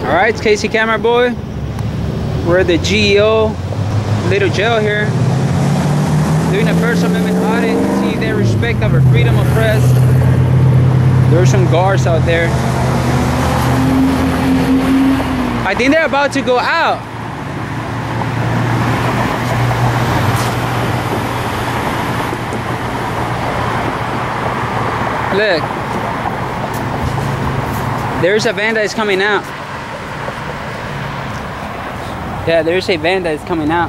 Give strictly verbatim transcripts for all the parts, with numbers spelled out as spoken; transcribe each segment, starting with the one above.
Alright, it's Casey Camera Boy. We're at the G E O little jail here, doing a First Amendment audit to see if they respect our freedom of press. There are some guards out there. I think they're about to go out. Look. There's a van that is coming out. Yeah, there's a van that is coming out.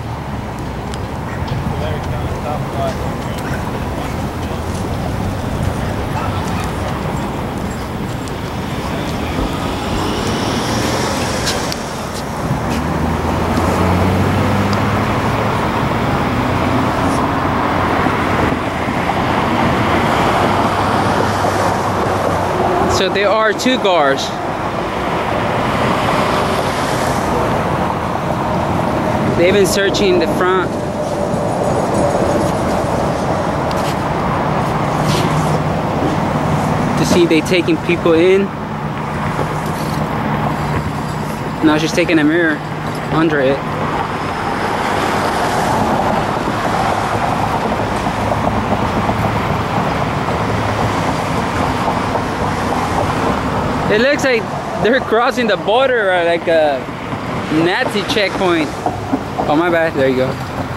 So there are two guards. They've been searching the front. To see if they're taking people in. Now she's taking a mirror under it. It looks like they're crossing the border or like a Nazi checkpoint. Oh my bad, there you go.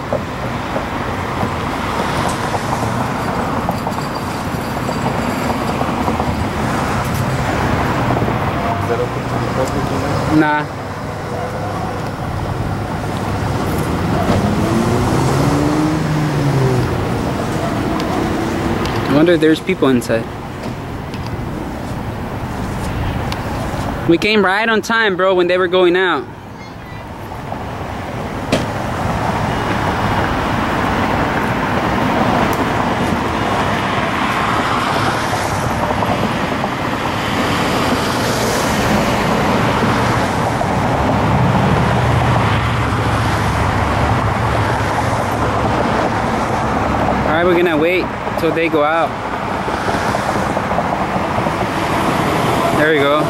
Is that open to the public? Nah. I wonder if there's people inside. We came right on time, bro, when they were going out. Alright, we're gonna wait till they go out. There we go.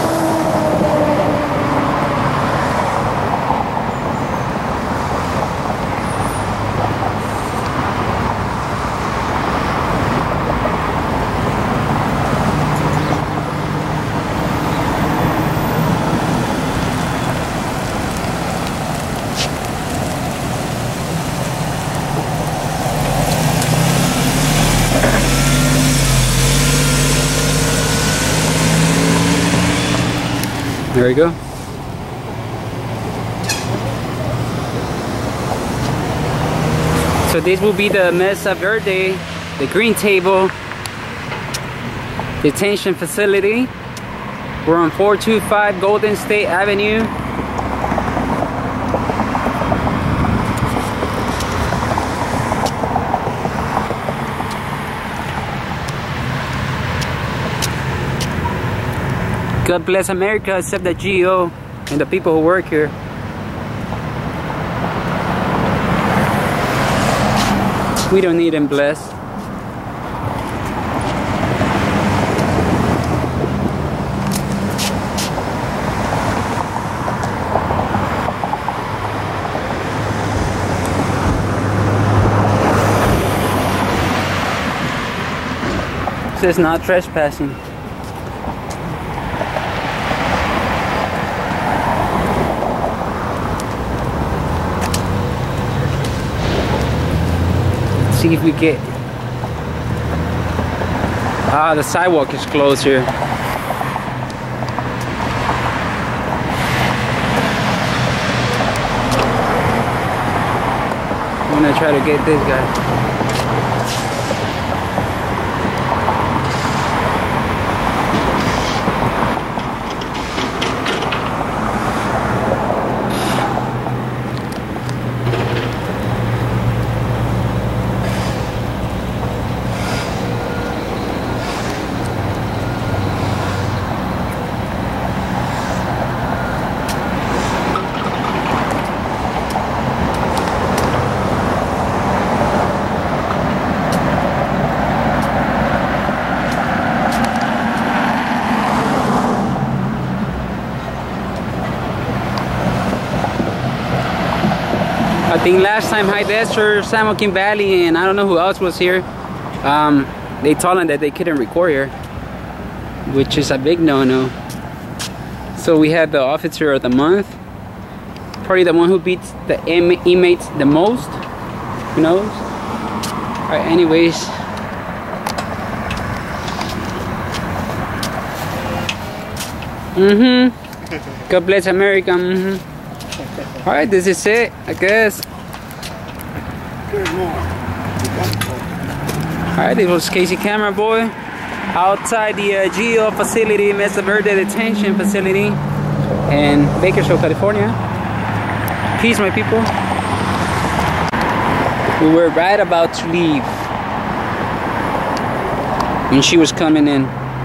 There we go. So this will be the Mesa Verde, the green table detention facility. We're on four two five Golden State Avenue. God bless America, except the G E O and the people who work here. We don't need them blessed. It says not trespassing. See if we get. Ah, the sidewalk is closed here. I'm gonna try to get this guy. I think last time High Desert, San Joaquin Valley, and I don't know who else was here. Um, they told them that they couldn't record here, which is a big no-no. So we had the officer of the month, probably the one who beats the inmates the most. Who knows? All right, anyways. Mm-hmm. God bless America. Mm-hmm. All right, this is it, I guess. All right, this was Casey Camera Boy outside the uh, G E O facility, Mesa Verde Detention Facility in Bakersfield, California. Peace, my people. We were right about to leave when she was coming in.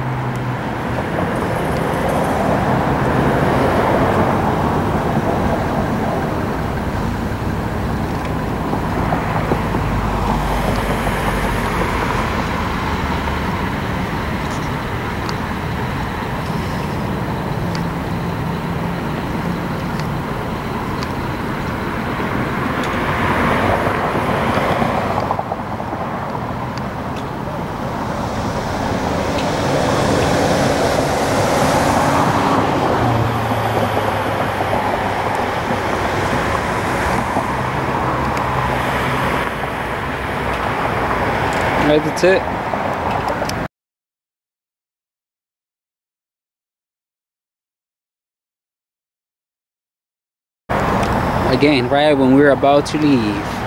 Right, that's it. Again, right when we were about to leave.